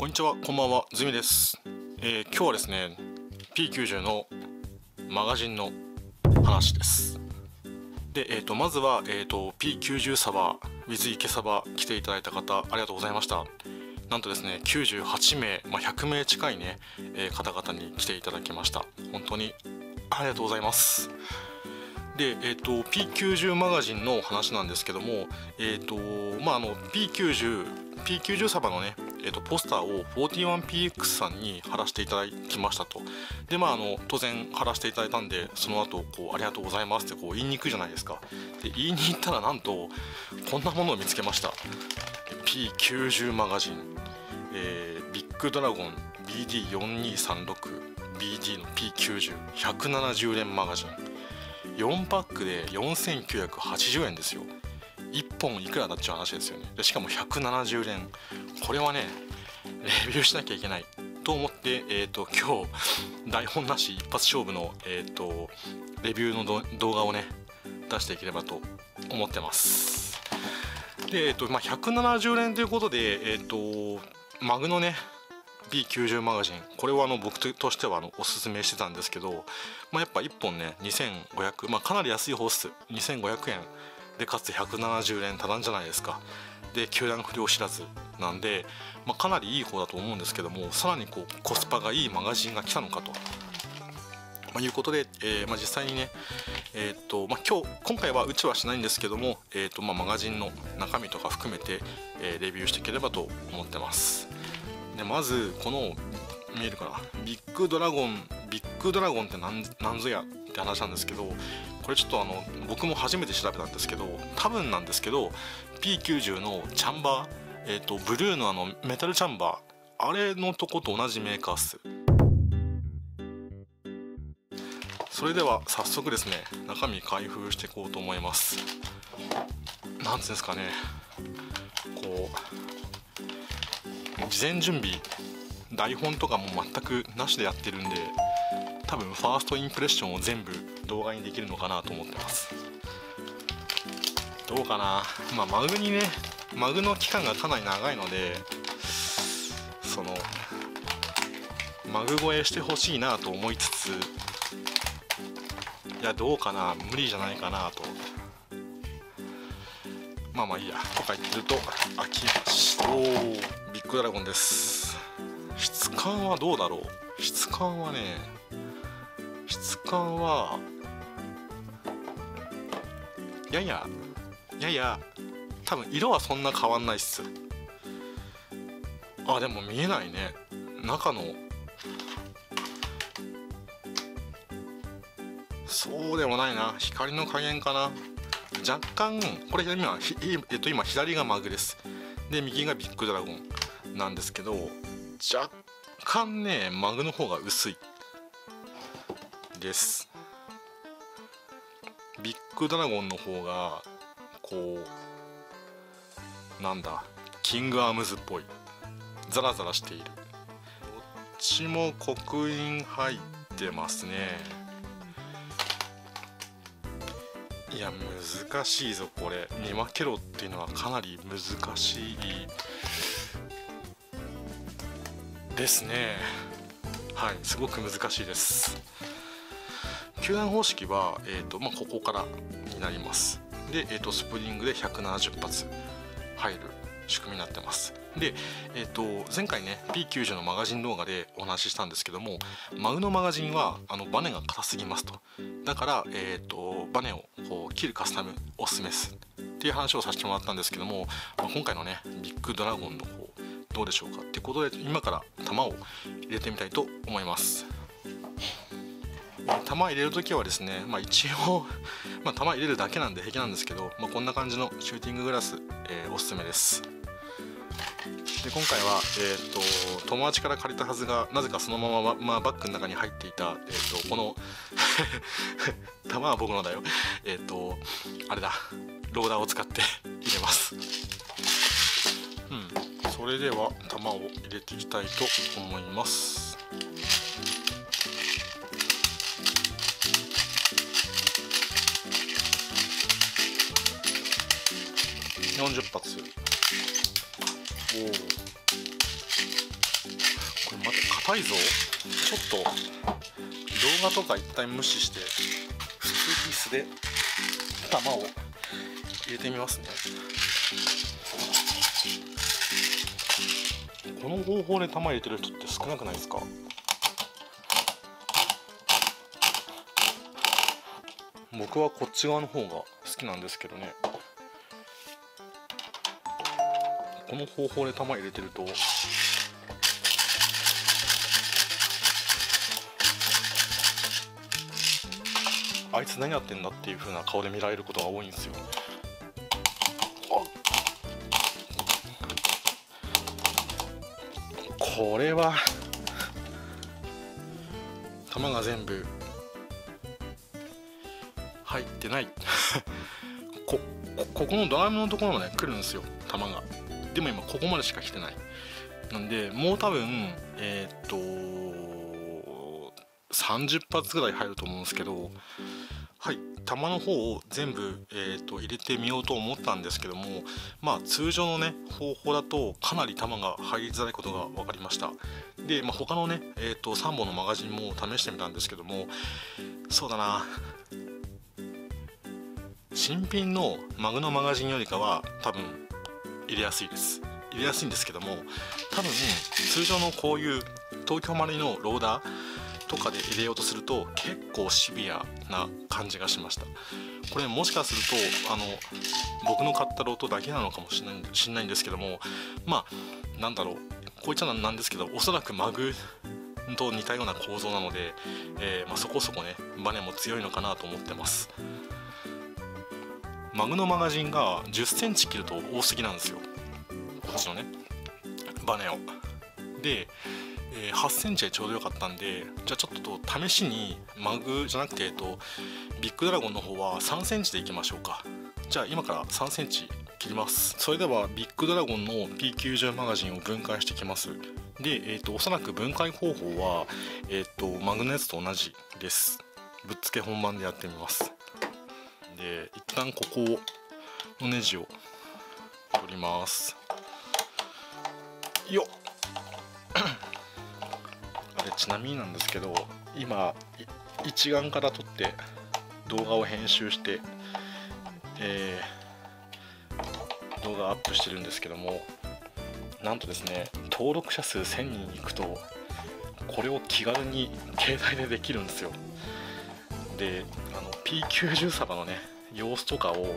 こんにちは、こんばんは、ズミです。今日はですね、P90 のマガジンの話です。で、まずは、P90 サバ with 池サバ来ていただいた方、ありがとうございました。なんとですね、98名、100名近いね、方々に来ていただきました。本当にありがとうございます。で、P90 マガジンの話なんですけども、P90 サバのね、ポスターを 41px さんに貼らせていただきましたと。で当然貼らせていただいたんで、その後ありがとうございますって言いに行くじゃないですか。で言いに行ったら、なんとこんなものを見つけました。 P90 マガジン、ビッグドラゴン BD4236BD の P90170 連マガジン4パックで4980円ですよ。1本いくらだっちゅう話ですよね。でしかも170連、これはねレビューしなきゃいけないと思って、今日台本なし一発勝負の、レビューの動画をね出していければと思ってます。で、170連ということで、マグのね B90 マガジン、これは僕としてはおすすめしてたんですけど、やっぱ1本ね2500、かなり安いホース2500円で、かつて170連多段じゃないですか。で球団不良知らずなんで、かなりいい方だと思うんですけども、さらにコスパがいいマガジンが来たのかと、いうことで、実際にね、今回はうちはしないんですけども、マガジンの中身とか含めて、レビューしていければと思ってます。でまずこの見えるかな、ビッグドラゴンってなんぞやって話なんですけど、これちょっと僕も初めて調べたんですけど、多分なんですけど P90 のチャンバー、ブルーのメタルチャンバー、あれのとこと同じメーカーっす。それでは早速ですね、中身開封していこうと思います。なんつうんですかね、事前準備台本とかも全くなしでやってるんで、多分ファーストインプレッションを全部動画にできるのかなと思ってます。どうかな。マグの期間がかなり長いので、マグ超えしてほしいなと思いつつ、いやどうかな、無理じゃないかなと。いいやとか言ってると開きました。ビッグドラゴンです。質感はどうだろう。質感はやや多分色はそんな変わんないっす。でも見えないね、中の。そうでもないな、光の加減かな。若干これ今左がマグです。で右がビッグドラゴンなんですけど、若干ねマグの方が薄いです。ビッグドラゴンの方がキングアームズっぽい、ザラザラしている。どっちも刻印入ってますね。いや難しいぞこれ。見分けろっていうのはかなり難しいですね。はい、すごく難しいです。球団方式は、ここからになります。で、スプリングで170発入る仕組みになってます。で、前回ね P90 のマガジン動画でお話ししたんですけども、マグのマガジンはバネが硬すぎますと。だから、バネを切るカスタムおすすめですっていう話をさせてもらったんですけども、今回のねビッグドラゴンの方どうでしょうかっていうことで、今から玉を入れてみたいと思います。玉入れるときはですね、一応、玉入れるだけなんで平気なんですけど、こんな感じのシューティンググラス、おすすめです。で今回は、友達から借りたはずがなぜかそのまま、バッグの中に入っていた、この玉は僕のだよ。あれだ、ローダーを使って入れます。それでは玉を入れていきたいと思います。40発。 硬いぞ。ちょっと動画とか一旦無視して普通に素で玉を入れてみますね。この方法で玉入れてる人って少なくないですか？僕はこっち側の方が好きなんですけどね。この方法で玉入れてるとあいつ何やってんだっていう風な顔で見られることが多いんですよ。これは玉が全部入ってないここのドラムのところまで来るんですよ、玉が。でも今ここまでしか来てない。なんでもう多分30発ぐらい入ると思うんですけど、はい、玉の方を全部、入れてみようと思ったんですけども、まあ通常のね方法だとかなり玉が入りづらいことが分かりました。で、他のね、3本のマガジンも試してみたんですけども、そうだな、新品のマグのマガジンよりかは多分入れやすいです。入れやすいんですけども、多分通常のこういう東京マリのローダーとかで入れようとすると結構シビアな感じがしました。これもしかすると僕の買ったロートだけなのかもしれないんですけども、まあなんだろう、こういっちゃなんですけど、おそらくマグと似たような構造なので、そこそこねバネも強いのかなと思ってます。マグのマガジンが10センチ切ると多すぎなんですよ、こっちのねバネを。で8センチでちょうどよかったんで、じゃあちょっと試しにマグじゃなくてビッグドラゴンの方は3センチでいきましょうか。じゃあ今から3センチ切ります。それではビッグドラゴンの P90 マガジンを分解していきます。で、おそらく分解方法は、マグのやつと同じです。ぶっつけ本番でやってみます。で、一旦ここのネジを取ります。よっちなみになんですけど、今一眼から撮って動画を編集して、動画アップしてるんですけども、なんとですね、登録者数1000人いくとこれを気軽に携帯でできるんですよ。で、P90 サバのね様子とかを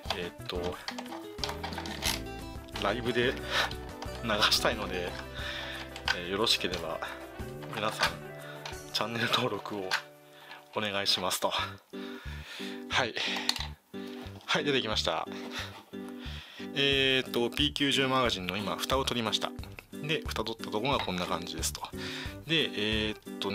ライブで流したいので、よろしければ皆さんチャンネル登録をお願いしますと。はい出てきました。P90 マガジンの今蓋を取りました。で、蓋取ったところがこんな感じですと。で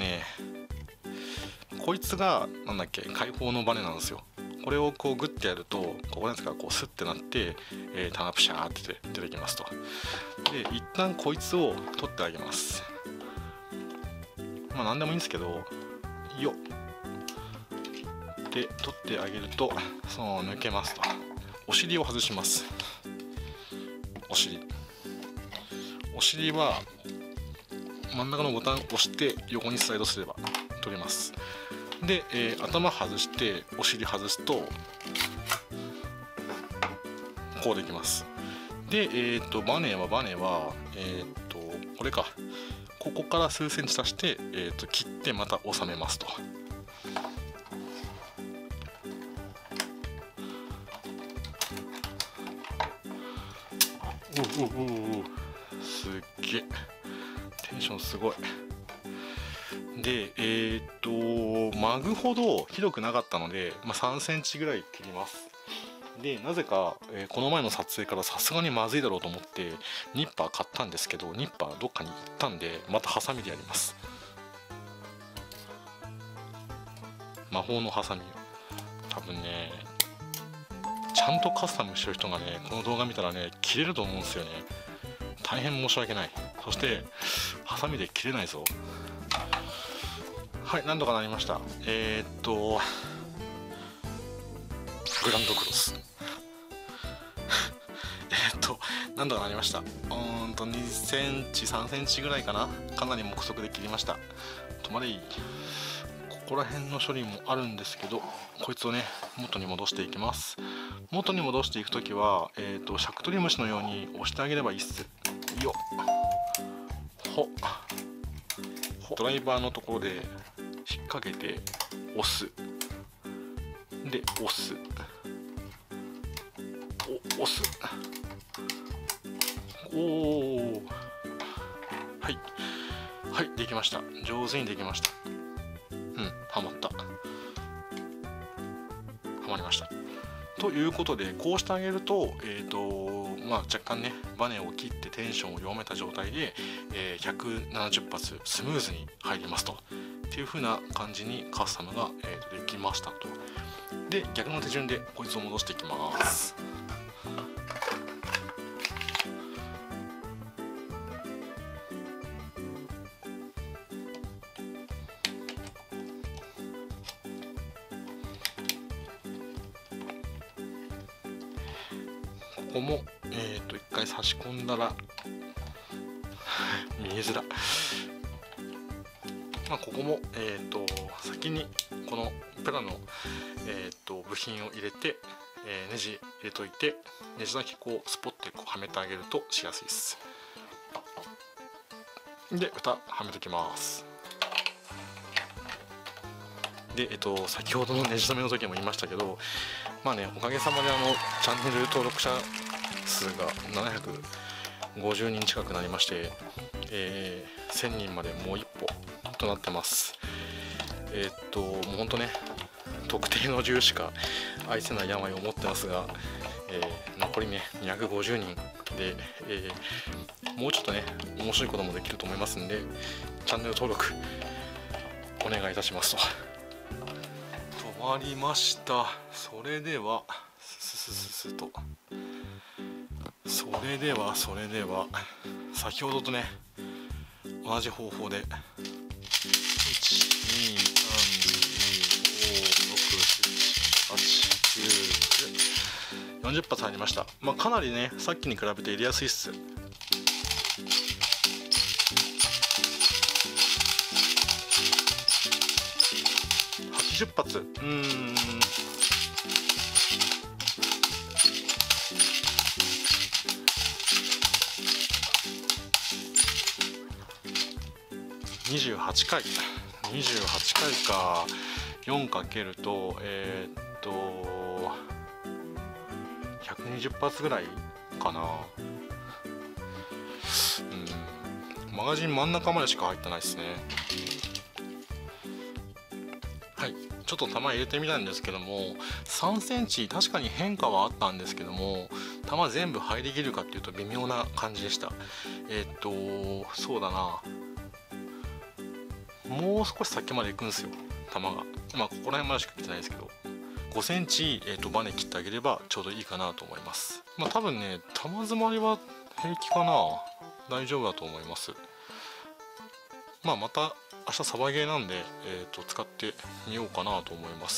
こいつがなんだっけ、開放のバネなんですよ。これをこうグッてやるとここのやつがこうスッてなって、棚プシャーって出てきますと。で、一旦こいつを取ってあげます。まあ何でもいいんですけど、よっで取ってあげるとそう抜けますと。お尻を外します。お尻は真ん中のボタンを押して横にスライドすれば取れます。で、頭外してお尻外すとこうできます。で、バネはこれか、ここから数センチ足して、切ってまた収めますと。すっげえテンションすごい。で、マグほどひどくなかったので、3センチぐらい切ります。で、なぜか、この前の撮影からさすがにまずいだろうと思ってニッパー買ったんですけど、ニッパーどっかに行ったんでまたハサミでやります。魔法のハサミ。多分ね、ちゃんとカスタムしてる人がねこの動画見たらね切れると思うんですよね。大変申し訳ない。そしてハサミで切れないぞ。はい、なんとかなりました。グランドクロスなんとかなりました。2センチ3センチぐらいかな、かなり目測で切りました。止まれい。ここら辺の処理もあるんですけど、こいつをね元に戻していきます。元に戻していくときはシャクトリムシのように押してあげればいいっすよ。ドライバーのところで引っ掛けて押す、で押す、押す、はいはい、できました。上手にできました。はまった、はまりました。ということで、こうしてあげると若干ねバネを切ってテンションを弱めた状態で、170発スムーズに入りますとっていう風な感じにカスタムが、できましたと。で、逆の手順でこいつを戻していきます。ここも一回差し込んだら見えづら、ここも先にこのペラの部品を入れて、ネジ入れといて、ネジだけこうスポッてこうはめてあげるとしやすいです。で、蓋はめときます。で、先ほどのネジ止めの時も言いましたけど、おかげさまでチャンネル登録者数が750人近くなりまして、1000人までもう一歩となってます。もうほんとね、特定の銃しか愛せない病を持ってますが、残りね250人で、もうちょっとね面白いこともできると思いますんで、チャンネル登録お願いいたしますと。止まりました。それでは先ほどとね同じ方法で40発入りました。かなりねさっきに比べて入れやすいっす。80発、28回か。4かけると120発ぐらいかな。マガジン真ん中までしか入ってないですね。はい、ちょっと弾入れてみたんですけども、3センチ確かに変化はあったんですけども、弾全部入りきるかっていうと微妙な感じでした。そうだな、もう少し先まで行くんですよ弾が。ここら辺までしか来てないですけど、5センチ、バネ切ってあげればちょうどいいかなと思います。多分ね弾詰まりは平気かな、大丈夫だと思います。また明日サバゲーなんで、使ってみようかなと思います。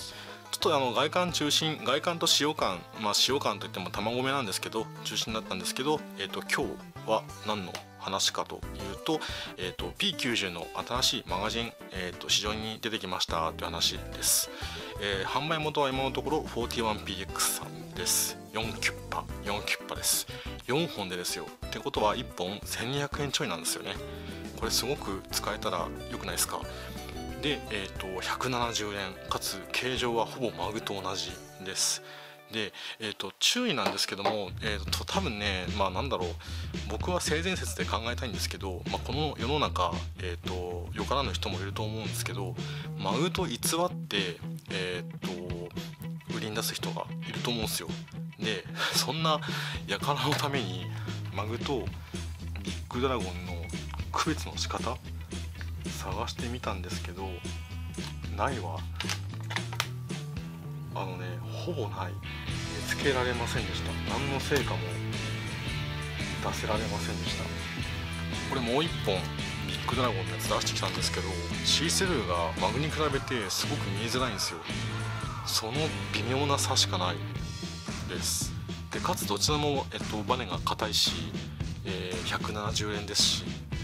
ちょっと外観中心、外観と使用感、使用感といっても卵目なんですけど中心だったんですけど、今日は何の話かというと、P90 の新しいマガジン、市場に出てきましたという話です。販売元は今のところ 41PX さんです。4キュッパです。4本でですよ。ってことは1本1200円ちょいなんですよね。これすごく使えたら良くないですか。で、170円かつ形状はほぼマグと同じです。で、注意なんですけども、多分ね、僕は性善説で考えたいんですけど、この世の中、よからぬ人もいると思うんですけど、マグと偽って、売りに出す人がいると思うんですよ。で、そんな輩のためにマグとビッグドラゴンの区別の仕方探してみたんですけど、ないわ。ほぼない。見つけられませんでした。何の成果も出せられませんでした。これもう一本ビッグドラゴンのやつ出してきたんですけど、シーセルがマグに比べてすごく見えづらいんですよ。その微妙な差しかないです。 でかつどちらも、バネが硬いし、170円ですし、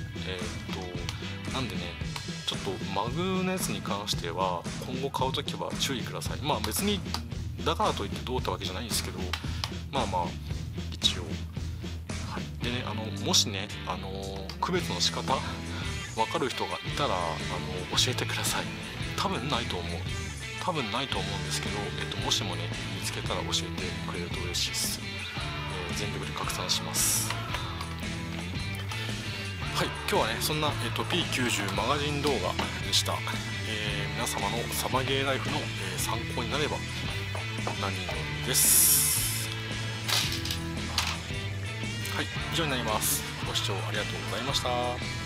なんでねちょっとマグのやつに関しては今後買うときは注意ください。まあ別にだからといってどうってわけじゃないんですけど、まあまあ一応、はい、でねもしね区別の仕方分かる人がいたら教えてください。多分ないと思うんですけど、もしもね見つけたら教えてくれると嬉しいです。全力で拡散します。はい、今日はねそんな、P90 マガジン動画でした。皆様のサバゲーライフの、参考になれば何よりです。はい、以上になります。ご視聴ありがとうございました。